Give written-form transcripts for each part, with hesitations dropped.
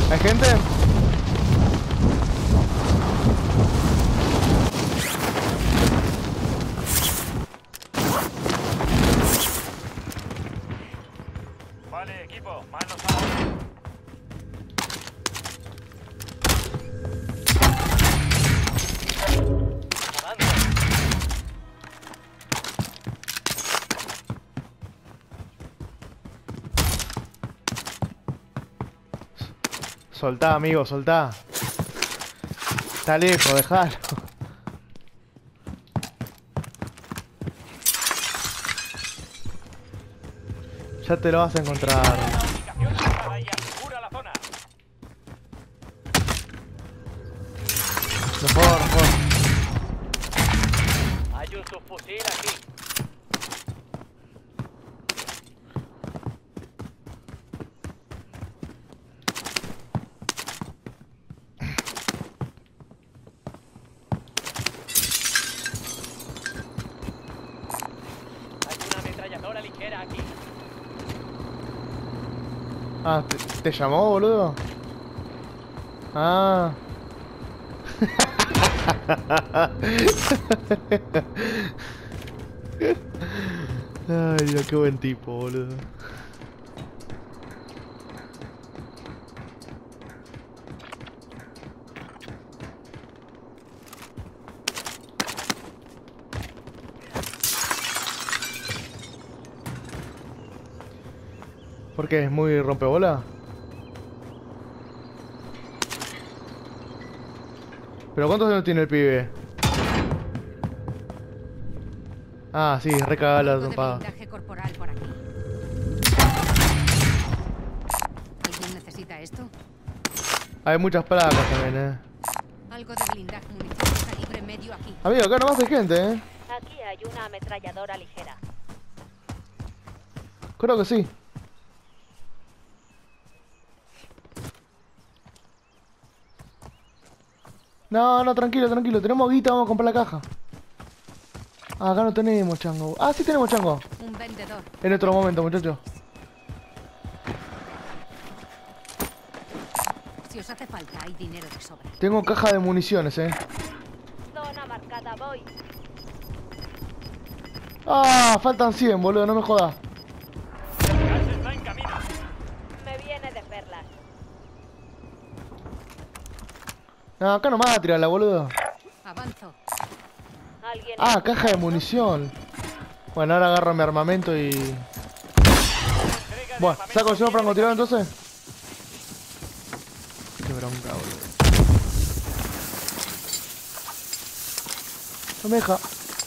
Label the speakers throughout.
Speaker 1: ¿Hay gente?
Speaker 2: Vale, equipo, manos a la obra. Avanza.
Speaker 1: Soltá, amigo, soltá. Está lejos, dejalo. Ya te lo vas a encontrar.
Speaker 2: La ubicación cerrada y asegura la zona.
Speaker 1: Mejor, mejor.
Speaker 2: Hay un subfusil aquí. Hay una ametralladora ligera aquí.
Speaker 1: Ah, ¿te llamó, boludo? Ah. Ay, Dios, qué buen tipo, boludo. ¿Por qué? ¿Es muy rompebola? ¿Pero cuántos años tiene el pibe? Ah, sí, recagada la
Speaker 3: Algo de
Speaker 1: trompada.
Speaker 3: blindaje corporal por aquí. ¿Alguien necesita esto?
Speaker 1: Hay muchas placas también,
Speaker 3: Algo de blindaje, munición calibre medio aquí.
Speaker 1: Amigo, acá nomás hay gente,
Speaker 4: Aquí hay una ametralladora ligera.
Speaker 1: Creo que sí. No, no, tranquilo, tranquilo. Tenemos guita, vamos a comprar la caja. Ah, acá no tenemos chango. Ah, sí tenemos chango.
Speaker 3: Un vendedor.
Speaker 1: En otro momento, muchachos.
Speaker 3: Si os hace falta, hay dinero de sobra.
Speaker 1: Tengo caja de municiones,
Speaker 4: Zona marcada, voy.
Speaker 1: Ah, faltan 100, boludo, no me jodas.
Speaker 2: Gas está en camino.
Speaker 4: Me viene de perlas.
Speaker 1: No, acá nomás tirarla, boludo.
Speaker 3: Avanzo.
Speaker 4: Alguien.
Speaker 1: Ah, caja de munición. Bueno, ahora agarro mi armamento y...
Speaker 2: Entrega de
Speaker 1: Bueno,
Speaker 2: armamento
Speaker 1: ¿saco el señor
Speaker 2: viene
Speaker 1: francotirador
Speaker 2: de
Speaker 1: entonces? Qué bronca, boludo. No me deja.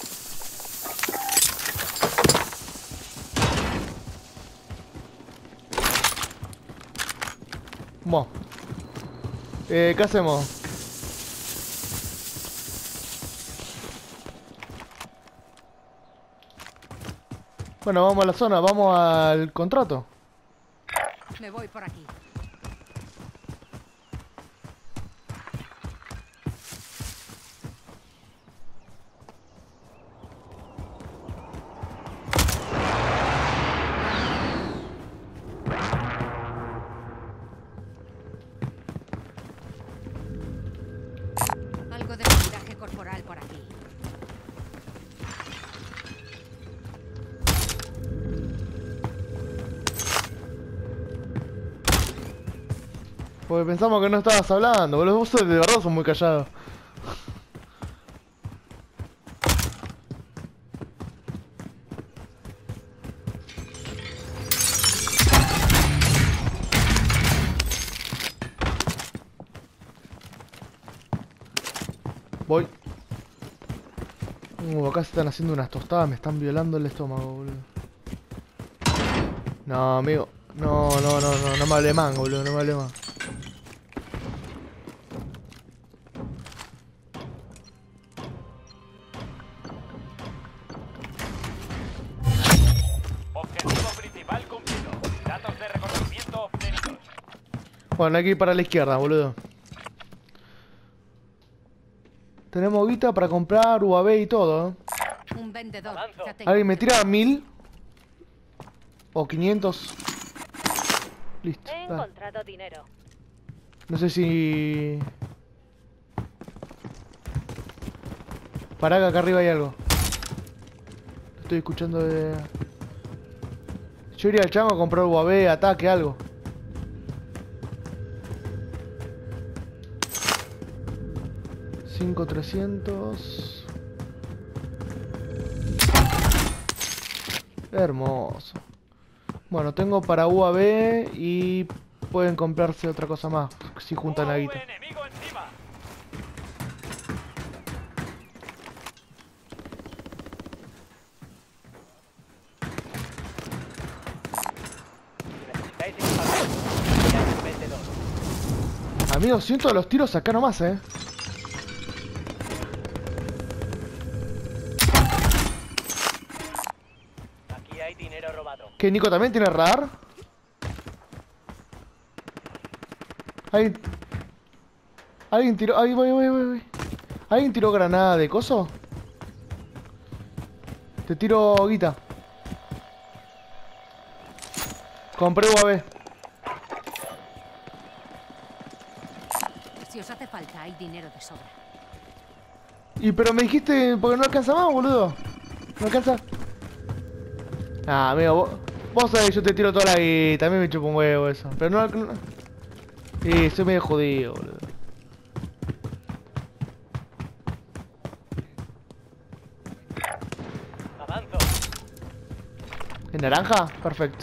Speaker 1: Bueno. ¿Qué hacemos? Bueno, vamos a la zona, vamos al contrato.
Speaker 3: Me voy por aquí. Algo de blindaje corporal por aquí.
Speaker 1: Porque pensamos que no estabas hablando, boludo. Vos de verdad sos muy callado. Voy. Acá se están haciendo unas tostadas, me están violando el estómago, boludo. No, amigo. No, no, no, no, no me hable más, boludo, no me hable más.
Speaker 2: Objetivo principal cumplido. Datos de reconocimiento obtenidos.
Speaker 1: Bueno, hay que ir para la izquierda, boludo. Tenemos guita para comprar UAV y todo,
Speaker 3: Un vendedor.
Speaker 2: Avanzo.
Speaker 3: Ya tengo.
Speaker 1: ¿Alguien me tira 1000? ¿O 500? Listo,
Speaker 4: He
Speaker 1: dale.
Speaker 4: encontrado dinero.
Speaker 1: No sé si... Pará que acá arriba hay algo. Estoy escuchando de... Yo iría al chango a comprar UAV, ataque, algo. $5.300. Hermoso. Bueno, tengo para UAV y pueden comprarse otra cosa más si juntan la guita.
Speaker 2: enemigo encima. Si necesitáis equipamiento, ya hay un vendedor.
Speaker 1: Amigos, siento los tiros acá nomás,
Speaker 2: Aquí hay dinero robado.
Speaker 1: ¿Que Nico también tiene radar? ¿Alguien tiró? Ahí voy. ¿Alguien tiró granada de coso? Te tiro guita. Compré UAV.
Speaker 3: Si os hace falta, hay dinero de sobra.
Speaker 1: Y pero me dijiste, porque no alcanza más, boludo. ¿No alcanza? Ah, amigo, vos sabés que yo te tiro toda la guita. A mí me chupa un huevo eso. Pero no... soy medio jodido, boludo.
Speaker 2: Avanzo.
Speaker 1: ¿En naranja? Perfecto.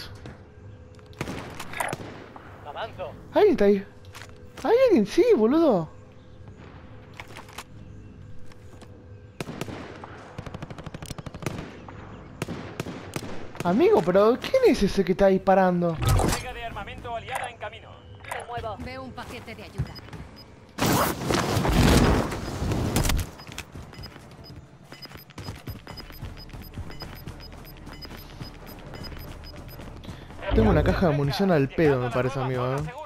Speaker 2: Avanzo.
Speaker 1: ¿Alguien está ahí? ¿Hay alguien? Sí, boludo. Amigo, pero ¿quién es ese que está disparando?
Speaker 2: Entrega de armamento aliada en camino.
Speaker 4: Me muevo.
Speaker 3: Veo un paquete de ayuda.
Speaker 1: Tengo una caja de munición al pedo, me parece, amigo,
Speaker 2: Zona segura.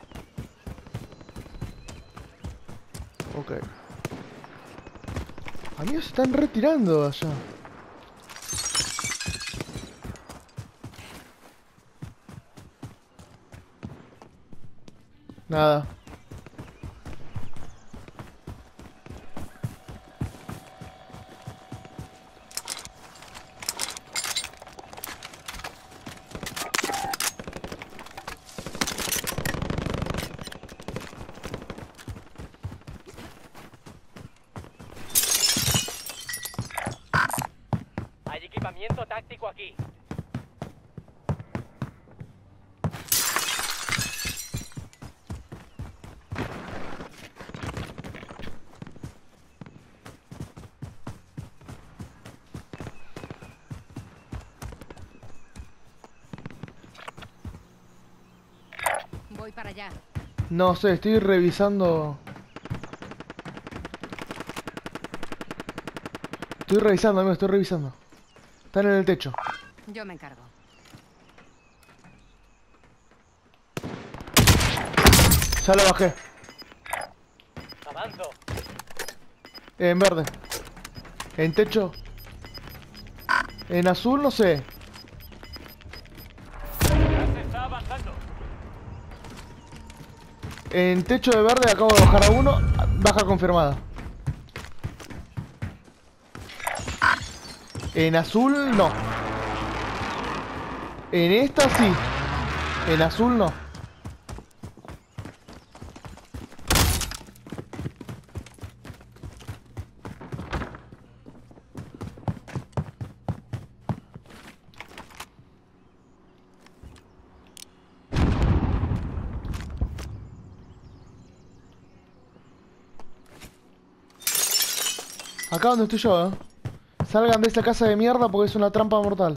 Speaker 1: Ok. Amigos, se están retirando allá. Nada.
Speaker 2: Hay equipamiento táctico aquí.
Speaker 3: Voy para allá.
Speaker 1: No sé, estoy revisando. Estoy revisando, amigo, estoy revisando. Están en el techo.
Speaker 3: Yo me encargo.
Speaker 1: Ya lo bajé.
Speaker 2: Avanzo.
Speaker 1: En verde. En techo. En azul, no sé.
Speaker 2: Ya se está avanzando.
Speaker 1: En techo de verde acabo de bajar a uno. Baja confirmada. En azul, no. En esta sí. En azul, no. Acá donde estoy yo, Salgan de esa casa de mierda porque es una trampa mortal.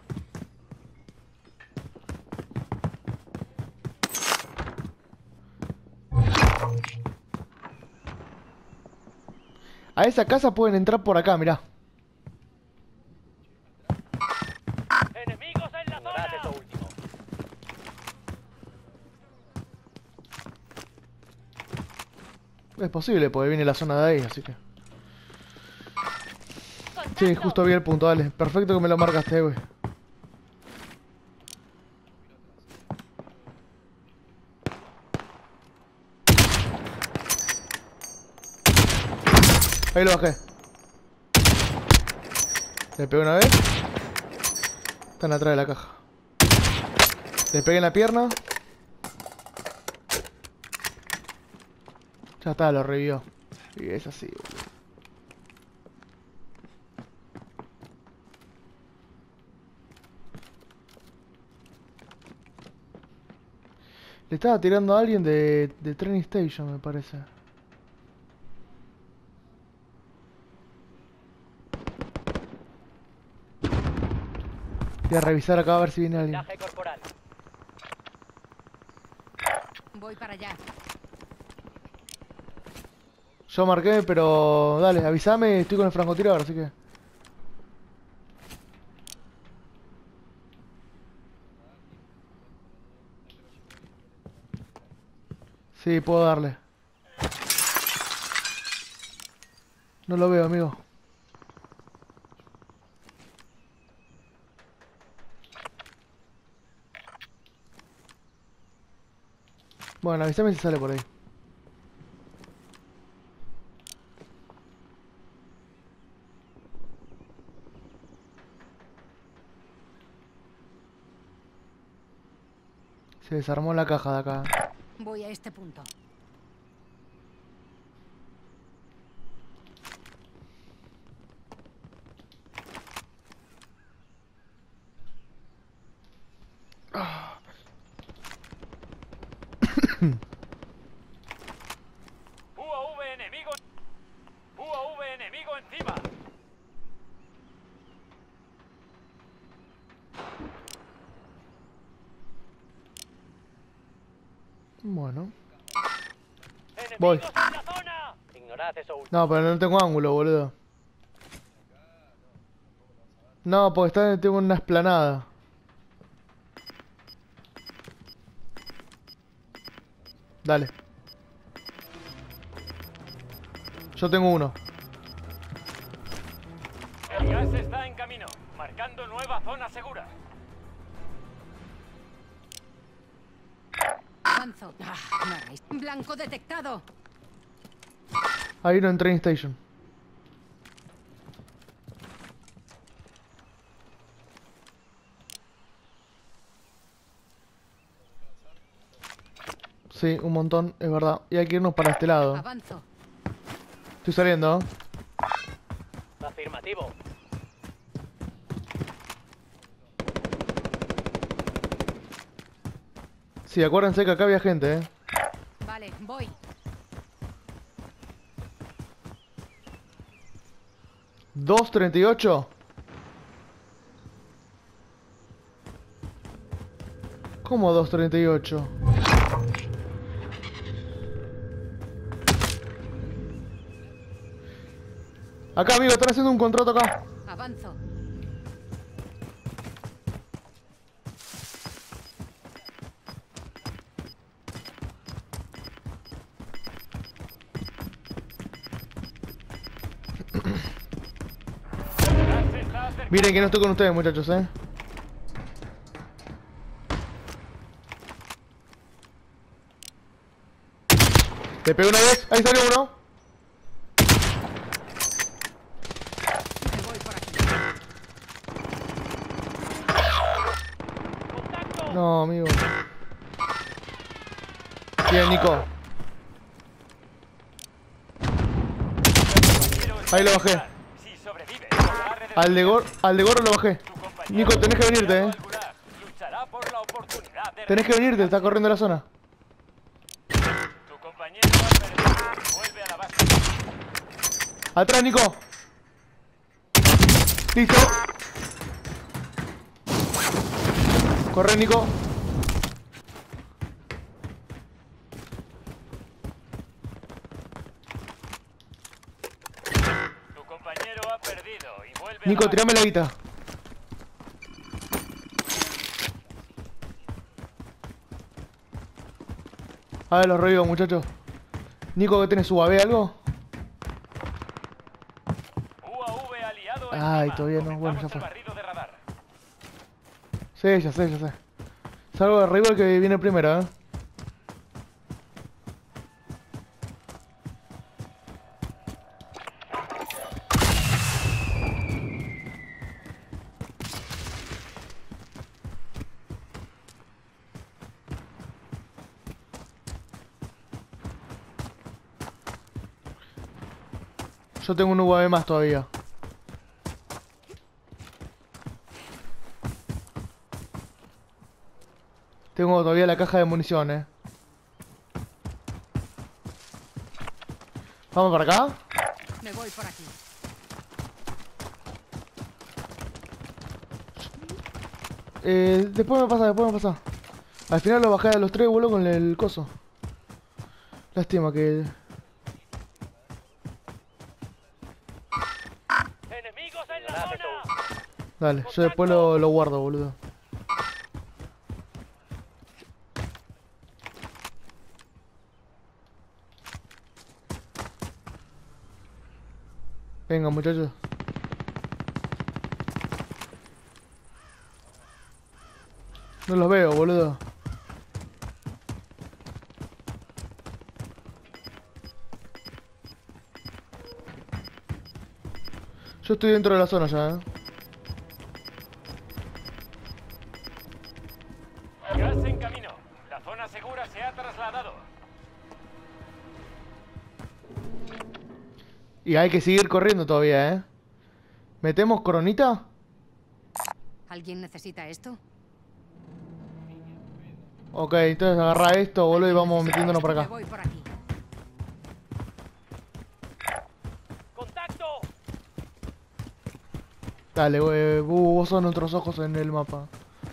Speaker 1: A esa casa pueden entrar por acá, mirá.
Speaker 2: ¡Enemigos en la Ignorad zona! eso último.
Speaker 1: Es posible porque viene la zona de ahí, así que... Sí,
Speaker 4: Contacto.
Speaker 1: justo vi el punto, dale. Perfecto que me lo marcaste, güey. Ahí lo bajé. Le pegué una vez. Están atrás de la caja. Le pegué en la pierna. Ya está, lo revivió. Y es así, boludo. Le estaba tirando a alguien de Training Station, me parece. Voy a revisar acá a ver si viene alguien.
Speaker 2: Blindaje corporal.
Speaker 3: Voy para allá.
Speaker 1: Yo marqué, pero dale, avísame, estoy con el francotirador, así que... Sí, puedo darle. No lo veo, amigo. Bueno, avísame si sale por ahí. Se desarmó la caja de acá.
Speaker 3: Voy a este punto.
Speaker 2: UAV enemigo. UAV enemigo encima.
Speaker 1: Bueno.
Speaker 2: Enemigos
Speaker 1: Voy.
Speaker 2: en la zona. Ignorad eso último.
Speaker 1: No, pero no tengo ángulo, boludo. No, porque tengo una explanada. Dale. Yo tengo uno.
Speaker 2: El gas está en camino, marcando nueva zona segura.
Speaker 3: Avanzo. No hagáis. Blanco detectado.
Speaker 1: Hay uno en Train Station. Sí, un montón, es verdad. Y hay que irnos para este lado.
Speaker 3: Avanzo.
Speaker 1: Estoy saliendo.
Speaker 2: Afirmativo.
Speaker 1: Sí, acuérdense que acá había gente,
Speaker 3: Vale, voy.
Speaker 1: ¿238? ¿Cómo 238? Acá, amigo, están haciendo un contrato acá.
Speaker 3: Avanzo.
Speaker 2: Gas se está acercando.
Speaker 1: Miren que no estoy con ustedes, muchachos, Le pegué una vez, ahí salió uno.
Speaker 3: Me voy por aquí.
Speaker 2: Contacto.
Speaker 1: No, amigo. Bien, Nico. Ahí lo bajé.
Speaker 2: Si sobrevive, podrá redefinir
Speaker 1: Al de gorro lo bajé.
Speaker 2: su compañero.
Speaker 1: Nico, tenés que venirte,
Speaker 2: Al Gulag. Luchará por la oportunidad de
Speaker 1: Tenés que venirte, está corriendo la zona.
Speaker 2: Tu compañero ha perdido. Vuelve a la base.
Speaker 1: Atrás, Nico. Listo. Corre, Nico.
Speaker 2: Tu compañero ha perdido y vuelve a
Speaker 1: Nico,
Speaker 2: la
Speaker 1: tirame la guita. A ver, los revivo, muchachos. Nico, ¿qué tenés? ¿UAV algo?
Speaker 2: UAV aliado
Speaker 1: Ay,
Speaker 2: encima.
Speaker 1: todavía no. Bueno, ya
Speaker 2: Comenzamos
Speaker 1: fue.
Speaker 2: el barrido de radar.
Speaker 1: Sí, ya sé, ya sé. Salgo de arriba el que viene primero, Yo tengo un UAV más todavía. Tengo todavía la caja de municiones. ¿Vamos para acá?
Speaker 3: Me voy por aquí.
Speaker 1: Después me pasa. Al final lo bajé a los 3, boludo, con el coso. Lástima que...
Speaker 2: ¡Enemigos en la zona!
Speaker 1: Dale, yo después lo guardo, boludo. Venga, muchachos. No los veo, boludo. Yo estoy dentro de la zona ya,
Speaker 2: Gas en camino. La zona segura se ha trasladado.
Speaker 1: Y hay que seguir corriendo todavía, ¿Metemos coronita?
Speaker 3: ¿Alguien necesita esto?
Speaker 1: Ok, entonces agarra esto, boludo, y vamos metiéndonos por
Speaker 3: Me
Speaker 1: acá.
Speaker 3: voy por aquí.
Speaker 2: ¡Contacto!
Speaker 1: Dale, güey, vos sos nuestros ojos en el mapa.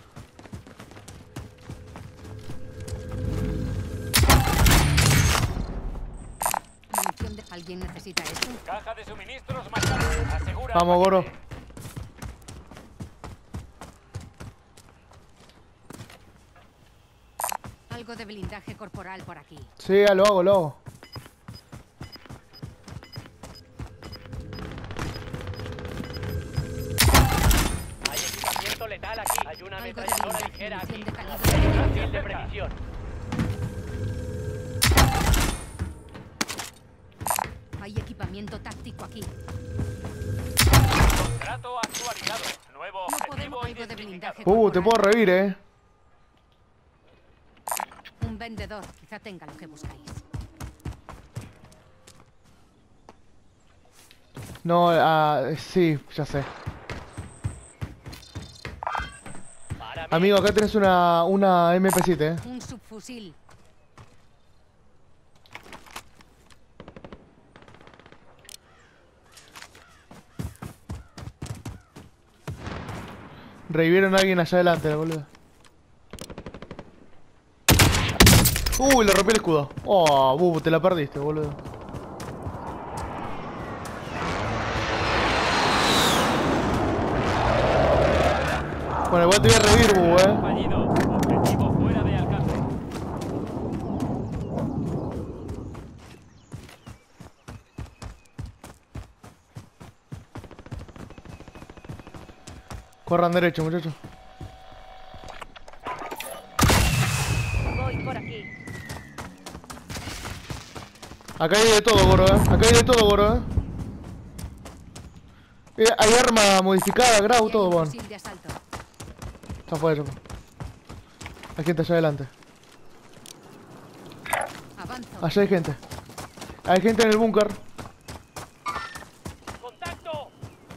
Speaker 3: Munición de... ¿Alguien necesita esto?
Speaker 2: Caja de suministros marcada. Asegura.
Speaker 1: Vamos,
Speaker 2: el
Speaker 1: Goro.
Speaker 2: paquete.
Speaker 3: Algo de blindaje corporal por aquí.
Speaker 1: Sí, ya lo hago.
Speaker 2: Hay equipamiento letal aquí. Hay una
Speaker 3: Algo de
Speaker 2: ametralladora
Speaker 3: blindaje,
Speaker 2: ligera aquí.
Speaker 3: munición de calibre.
Speaker 2: Fácil de precisión.
Speaker 3: Hay equipamiento táctico aquí.
Speaker 2: Contrato actualizado. Nuevo
Speaker 3: No
Speaker 2: objetivo
Speaker 3: podemos algo de
Speaker 2: identificado.
Speaker 3: blindaje
Speaker 1: Te
Speaker 3: corporal.
Speaker 1: puedo revivir,
Speaker 3: Un vendedor. Quizá tenga lo que buscáis.
Speaker 1: No, sí, ya sé.
Speaker 2: Para mí.
Speaker 1: Amigo, acá tenés una MP7,
Speaker 3: Un subfusil.
Speaker 1: Revivieron a alguien allá adelante, boludo. Uy, le rompí el escudo. Oh, te la perdiste, boludo. Bueno, igual te voy a revivir,
Speaker 2: Fallido. Objetivo fuera de alcance.
Speaker 1: Corran derecho, muchachos.
Speaker 4: Voy por aquí.
Speaker 1: Acá hay de todo, Goro, Acá hay de todo, Goro, hay arma modificada, grau,
Speaker 3: Y hay
Speaker 1: todo,
Speaker 3: un
Speaker 1: bueno.
Speaker 3: fusil de asalto.
Speaker 1: Ya fue, ya fue. Hay gente allá adelante.
Speaker 3: Avanzo.
Speaker 1: Allá hay gente. Hay gente en el búnker.
Speaker 2: ¡Contacto!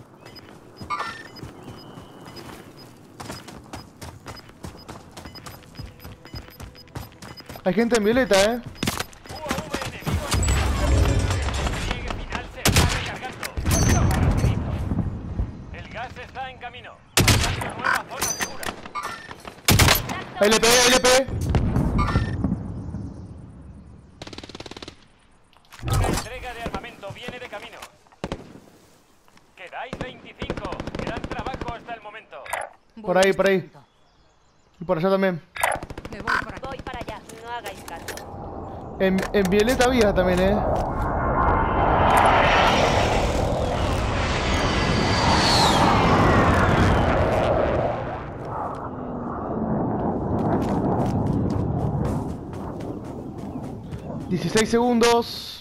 Speaker 1: Hay gente en violeta,
Speaker 2: UAV enemigo en despliegue final se está recargando. El gas está en camino. Marcando nueva zona segura.
Speaker 1: Ahí le pegué.
Speaker 2: Una entrega de armamento viene de camino. Quedáis 25. Gran trabajo hasta el momento.
Speaker 1: Por ahí,
Speaker 3: Voy a este punto.
Speaker 1: Y por allá también.
Speaker 3: Me voy por aquí.
Speaker 4: Voy para allá. No hagáis caso.
Speaker 1: En violeta había también, ...16 segundos...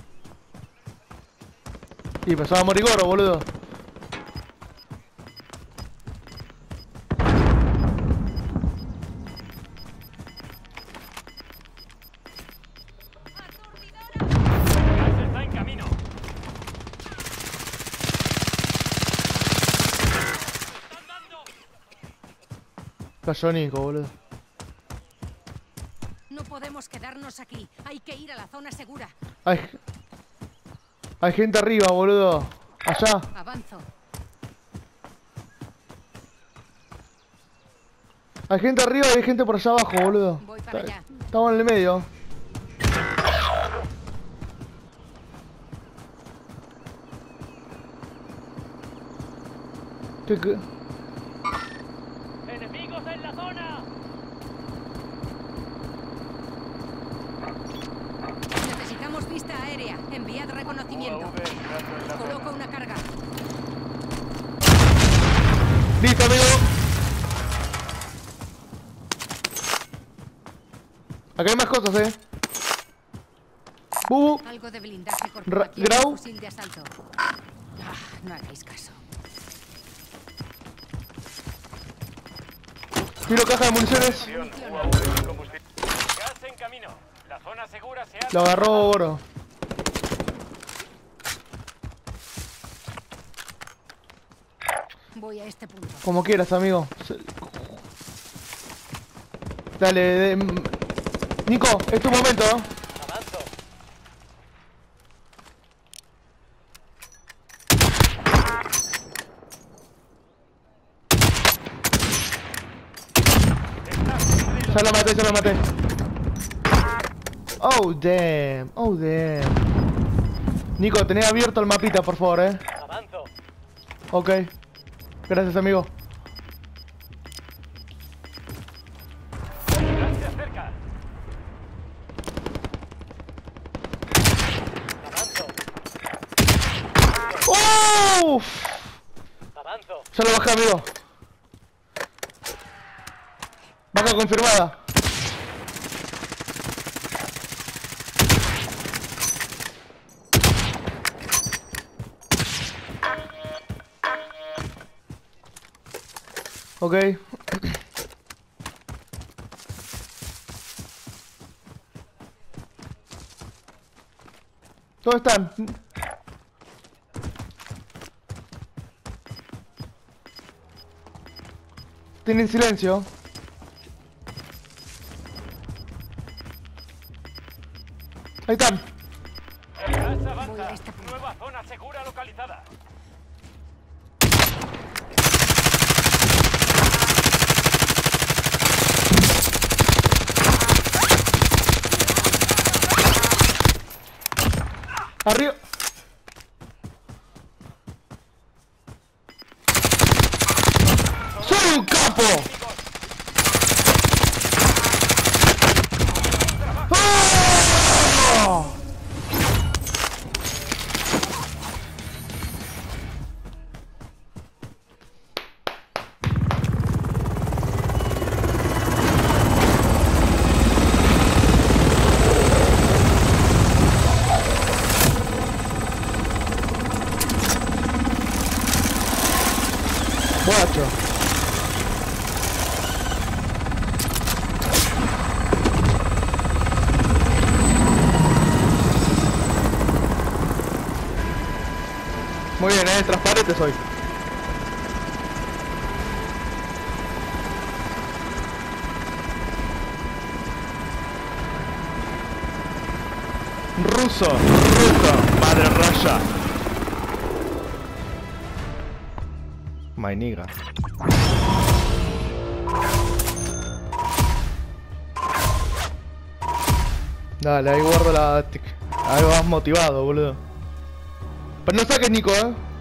Speaker 1: Y empezó a morir Goro, boludo.
Speaker 2: El gas está en camino.
Speaker 1: Cayó Nico, boludo.
Speaker 3: No podemos quedarnos aquí. Hay que ir a la zona segura.
Speaker 1: Hay gente arriba, boludo. Allá.
Speaker 3: Avanzo.
Speaker 1: Hay gente arriba y hay gente por allá abajo, boludo.
Speaker 3: Voy para allá.
Speaker 1: Estamos en el medio. ¿Qué?
Speaker 2: ¡Enemigos en la zona!
Speaker 3: Necesitamos vista aérea. Enviad reconocimiento.
Speaker 2: UAV entrando en la zona.
Speaker 3: Coloco una carga.
Speaker 1: Listo, amigo. Acá hay más cosas, Bubu.
Speaker 3: Algo de blindaje corporal.
Speaker 1: Grau.
Speaker 3: Fusil de asalto. No hagáis caso.
Speaker 1: Tiro caja de municiones.
Speaker 2: UAV con combustible. Gas en camino. La zona segura se ha...
Speaker 1: Lo agarró Goro.
Speaker 3: Voy a este punto.
Speaker 1: Como quieras, amigo. Dale, Nico, es tu momento,
Speaker 2: Avanzo.
Speaker 1: Ya lo maté, ya lo maté. Oh, damn. Oh, damn. Nico, tenés abierto el mapita, por favor,
Speaker 2: Avanzo.
Speaker 1: Ok. Gracias, amigo.
Speaker 2: Gas se acerca. Avanzo.
Speaker 1: ¡Uff!
Speaker 2: Avanzo.
Speaker 1: Ya lo bajé, amigo. Baja confirmada. Ok. ¿Dónde están? Tienen silencio. Ahí están.
Speaker 2: Gas
Speaker 3: Voy
Speaker 2: avanza.
Speaker 3: a este punto.
Speaker 2: Nueva zona segura localizada.
Speaker 1: Arriba. ¡Soy un capo! ¡Oh! Guacho. Muy bien, transparente soy. Ruso, madre raya. My nigga. Dale, ahí guardo la tic. Ahí vas motivado, boludo. Pero no saques, Nico,